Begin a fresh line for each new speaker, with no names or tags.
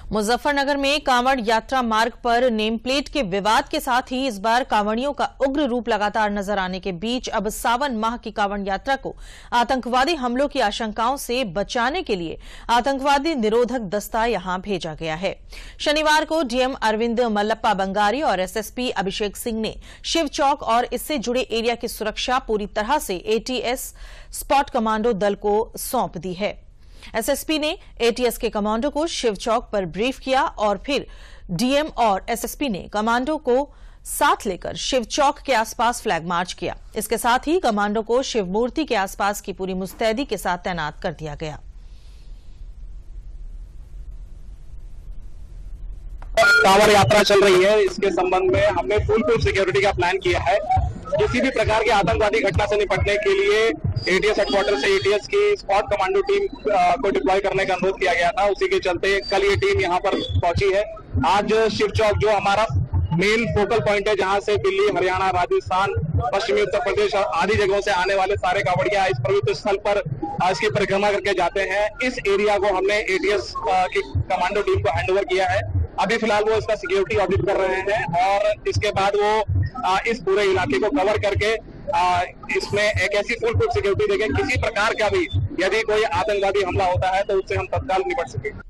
मुजफ्फरनगर में कांवड़ यात्रा मार्ग पर नेम प्लेट के विवाद के साथ ही इस बार कांवड़ियों का उग्र रूप लगातार नजर आने के बीच अब सावन माह की कांवड़ यात्रा को आतंकवादी हमलों की आशंकाओं से बचाने के लिए आतंकवादी निरोधक दस्ता यहां भेजा गया है। शनिवार को डीएम अरविंद मल्लप्पा बंगारी और एसएसपी अभिषेक सिंह ने शिव चौक और इससे जुड़े एरिया की सुरक्षा पूरी तरह से एटीएस स्पॉट कमांडो दल को सौंप दी है। एसएसपी ने एटीएस के कमांडो को शिव चौक पर ब्रीफ किया और फिर डीएम और एसएसपी ने कमांडो को साथ लेकर शिव चौक के आसपास फ्लैग मार्च किया। इसके साथ ही कमांडो को शिव मूर्ति के आसपास की पूरी मुस्तैदी के साथ तैनात कर दिया गया।
कांवड़ यात्रा चल रही है, इसके संबंध में हमने फुल सिक्योरिटी का प्लान किया है। किसी भी प्रकार की आतंकवादी घटना से निपटने के लिए एटीएस हेडक्वार्टर से एटीएस की स्पॉट कमांडो टीम को डिप्लॉय करने का अनुरोध किया गया था। उसी के चलते कल ये टीम यहाँ पर पहुंची है। आज शिव चौक जो हमारा मेन फोकल पॉइंट है, जहां से दिल्ली, हरियाणा, राजस्थान, पश्चिमी उत्तर प्रदेश और आदि जगहों से आने वाले सारे कांवड़िया इस पवित्र स्थल पर इसकी परिक्रमा करके जाते हैं। इस एरिया को हमने एटीएस की कमांडो टीम को हैंडओवर किया है। अभी फिलहाल वो इसका सिक्योरिटी ऑडिट कर रहे हैं और इसके बाद वो इस पूरे इलाके को कवर करके इसमें एक ऐसी फुल सिक्योरिटी देंगे, किसी प्रकार का भी यदि कोई आतंकवादी हमला होता है तो उससे हम तत्काल निपट सकें।